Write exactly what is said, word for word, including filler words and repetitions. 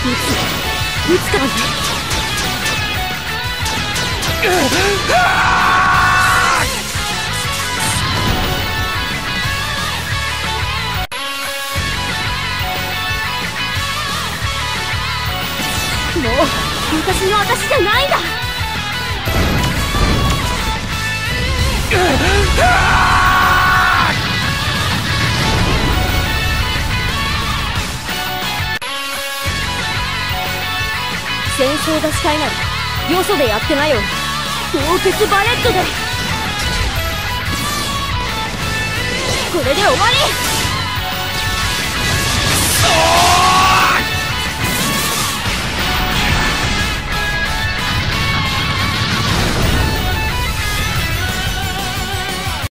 つかない。もう昔の私じゃないんだ。戦争がしたいならよそでやってなよ。凍結バレットでこれで終わり。